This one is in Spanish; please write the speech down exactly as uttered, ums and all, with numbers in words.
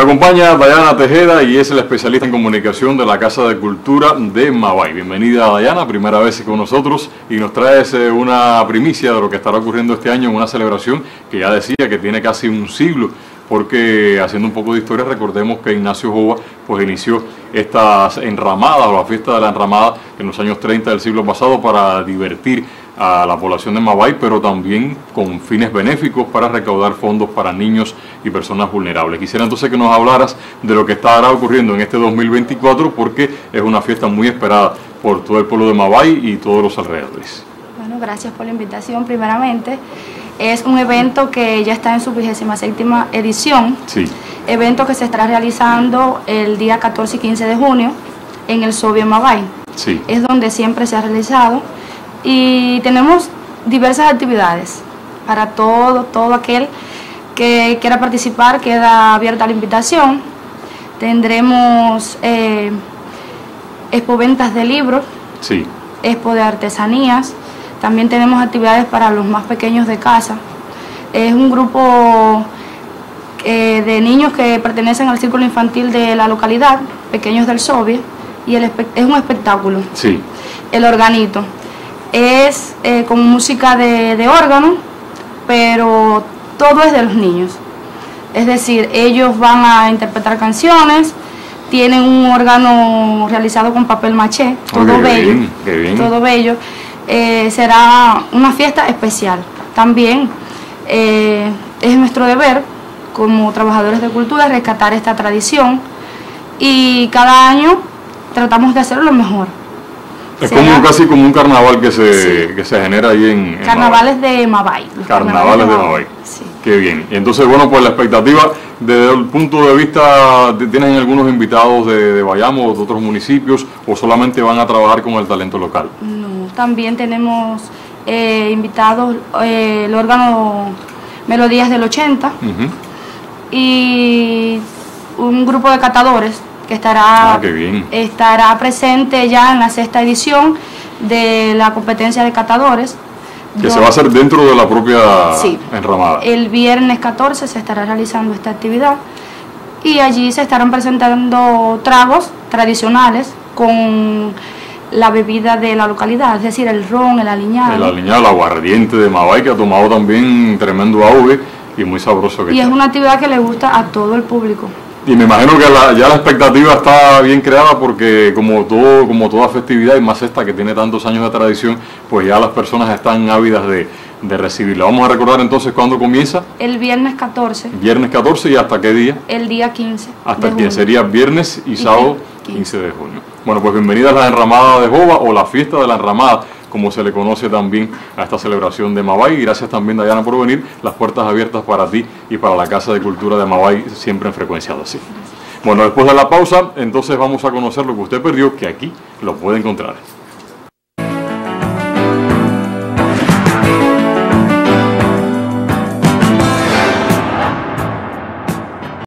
Me acompaña Dayana Tejeda y es la especialista en comunicación de la Casa de Cultura de Mabay. Bienvenida, Dayana, primera vez con nosotros y nos traes eh, una primicia de lo que estará ocurriendo este año en una celebración que ya decía que tiene casi un siglo, porque haciendo un poco de historia recordemos que Ignacio Jova pues inició estas enramadas o la fiesta de la enramada en los años treinta del siglo pasado para divertir a la población de Mabay, pero también con fines benéficos para recaudar fondos para niños y personas vulnerables. Quisiera entonces que nos hablaras de lo que estará ocurriendo en este dos mil veinticuatro, porque es una fiesta muy esperada por todo el pueblo de Mabay y todos los alrededores. Bueno, gracias por la invitación primeramente. Es un evento que ya está en su vigésima séptima edición, sí. Evento que se estará realizando el día catorce y quince de junio en el Sobio Mabay. Sí. Es donde siempre se ha realizado. Y tenemos diversas actividades para todo, todo aquel que quiera participar, queda abierta la invitación. Tendremos eh, expoventas de libros, sí. expo de artesanías, también tenemos actividades para los más pequeños de casa. Es un grupo eh, de niños que pertenecen al círculo infantil de la localidad, pequeños del Sobio, y el es un espectáculo. Sí. El organito. Es eh, con música de, de órgano, pero todo es de los niños. Es decir, ellos van a interpretar canciones, tienen un órgano realizado con papel maché, todo oh, qué bello, bien, qué bien. todo bello. Eh, será una fiesta especial. También eh, es nuestro deber, como trabajadores de cultura, rescatar esta tradición y cada año tratamos de hacerlo lo mejor. Es como casi como un carnaval que se, sí. que se genera ahí en, en Carnavales Mabay. de Mabay. Carnavales de Mabay. Sí. Qué bien. Y entonces, bueno, pues la expectativa, desde el punto de vista, ¿tienen algunos invitados de, de Bayamo o de otros municipios o solamente van a trabajar con el talento local? No, también tenemos eh, invitados eh, el órgano Melodías del ochenta uh-huh. y un grupo de catadores que estará, ah, qué bien. estará presente ya en la sexta edición de la competencia de catadores. Que se va a hacer dentro de la propia sí, enramada. El viernes catorce se estará realizando esta actividad y allí se estarán presentando tragos tradicionales con la bebida de la localidad, es decir, el ron, el aliñado. El aliñado, el aguardiente de Mabay, que ha tomado también tremendo auge y muy sabroso que Y está. es una actividad que le gusta a todo el público. Y me imagino que la, ya la expectativa está bien creada porque como todo como toda festividad y más esta que tiene tantos años de tradición, pues ya las personas están ávidas de, de recibirla. Vamos a recordar entonces cuándo comienza. El viernes catorce. Viernes catorce y hasta qué día. El día quince. Hasta el quince, sería viernes y sábado quince de junio. Bueno, pues bienvenidas a la enramada de Jova o la fiesta de la enramada, como se le conoce también a esta celebración de Mabay. Y gracias también, Dayana, por venir. Las puertas abiertas para ti y para la Casa de Cultura de Mabay, siempre en frecuencia así. Bueno, después de la pausa, entonces vamos a conocer lo que usted perdió, que aquí lo puede encontrar.